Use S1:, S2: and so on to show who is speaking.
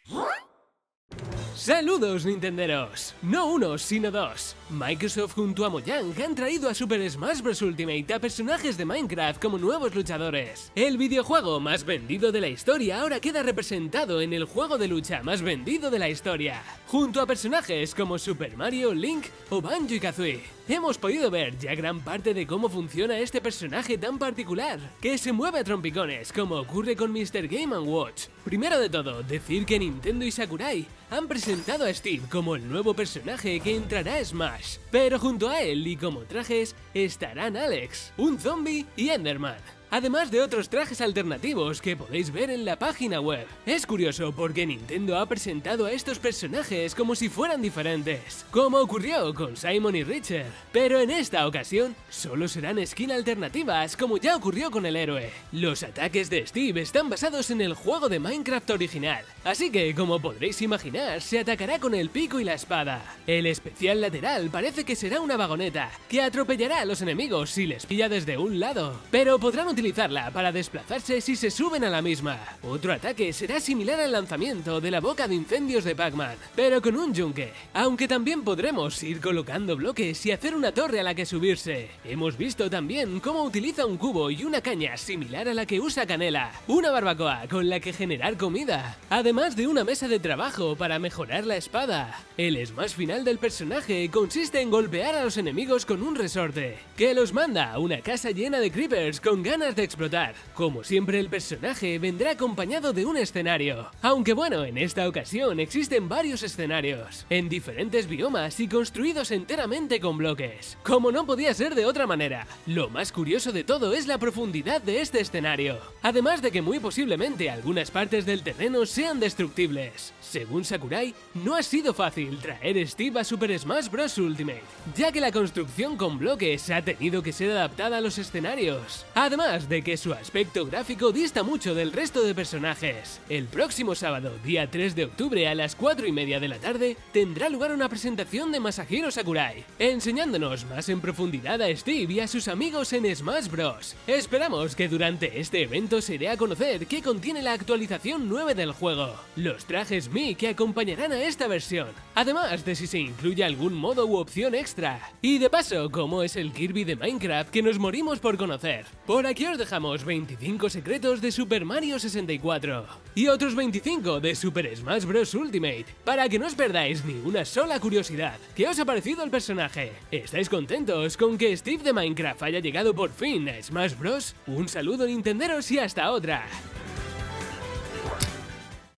S1: Saludos Nintenderos, no uno sino dos. Microsoft junto a Mojang han traído a Super Smash Bros. Ultimate a personajes de Minecraft como nuevos luchadores. El videojuego más vendido de la historia ahora queda representado en el juego de lucha más vendido de la historia, junto a personajes como Super Mario, Link o Banjo y Kazooie. Hemos podido ver ya gran parte de cómo funciona este personaje tan particular, que se mueve a trompicones como ocurre con Mr. Game & Watch. Primero de todo, decir que Nintendo y Sakurai han presentado a Steve como el nuevo personaje que entrará a Smash, pero junto a él y como trajes estarán Alex, un zombie y Enderman, además de otros trajes alternativos que podéis ver en la página web. Es curioso porque Nintendo ha presentado a estos personajes como si fueran diferentes, como ocurrió con Simon y Richard, pero en esta ocasión solo serán skin alternativas como ya ocurrió con el héroe. Los ataques de Steve están basados en el juego de Minecraft original, así que como podréis imaginar se atacará con el pico y la espada. El especial lateral parece que será una vagoneta que atropellará a los enemigos si les pilla desde un lado, pero podrán utilizarla para desplazarse si se suben a la misma. Otro ataque será similar al lanzamiento de la boca de incendios de Pac-Man, pero con un yunque, aunque también podremos ir colocando bloques y hacer una torre a la que subirse. Hemos visto también cómo utiliza un cubo y una caña similar a la que usa Canela, una barbacoa con la que generar comida, además de una mesa de trabajo para mejorar la espada. El smash final del personaje consiste en golpear a los enemigos con un resorte, que los manda a una casa llena de creepers con ganas de explotar. Como siempre, el personaje vendrá acompañado de un escenario, aunque bueno, en esta ocasión existen varios escenarios, en diferentes biomas y construidos enteramente con bloques, como no podía ser de otra manera. Lo más curioso de todo es la profundidad de este escenario, además de que muy posiblemente algunas partes del terreno sean destructibles. Según Sakurai, no ha sido fácil traer Steve a Super Smash Bros. Ultimate, ya que la construcción con bloques ha tenido que ser adaptada a los escenarios, además de que su aspecto gráfico dista mucho del resto de personajes. El próximo sábado, día 3 de octubre a las 4:30 de la tarde, tendrá lugar una presentación de Masahiro Sakurai, enseñándonos más en profundidad a Steve y a sus amigos en Smash Bros. Esperamos que durante este evento se dé a conocer qué contiene la actualización 9 del juego, los trajes Mii que acompañarán a esta versión, además de si se incluye algún modo u opción extra, y de paso cómo es el Kirby de Minecraft que nos morimos por conocer. Por aquí os dejamos 25 secretos de Super Mario 64 y otros 25 de Super Smash Bros. Ultimate, para que no os perdáis ni una sola curiosidad. ¿Qué os ha parecido el personaje? ¿Estáis contentos con que Steve de Minecraft haya llegado por fin a Smash Bros? Un saludo Nintenderos y hasta otra.